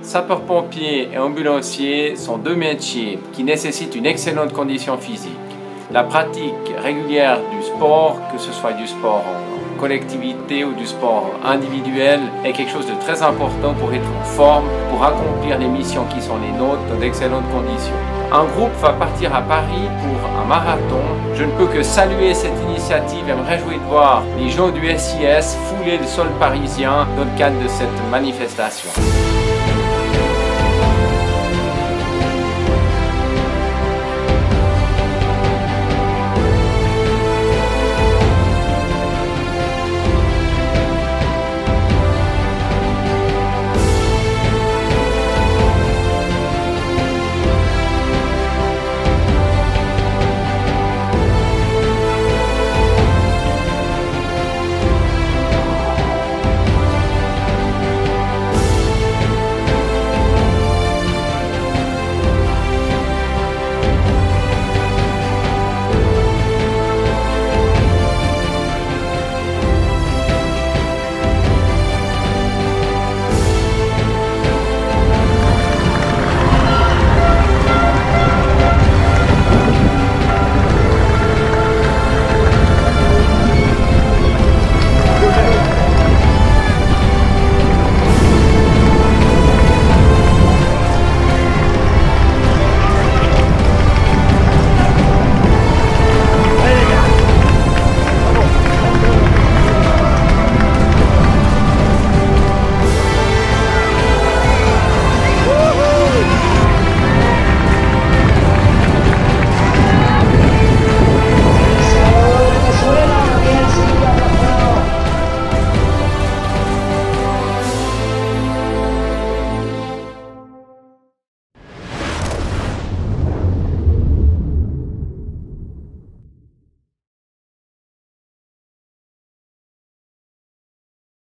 Sapeurs-pompiers et ambulanciers sont deux métiers qui nécessitent une excellente condition physique. La pratique régulière du sport, que ce soit du sport en collectivité ou du sport individuel, est quelque chose de très important pour être en forme, pour accomplir les missions qui sont les nôtres dans d'excellentes conditions. Un groupe va partir à Paris pour un marathon. Je ne peux que saluer cette initiative et me réjouir de voir les gens du SIS fouler le sol parisien dans le cadre de cette manifestation.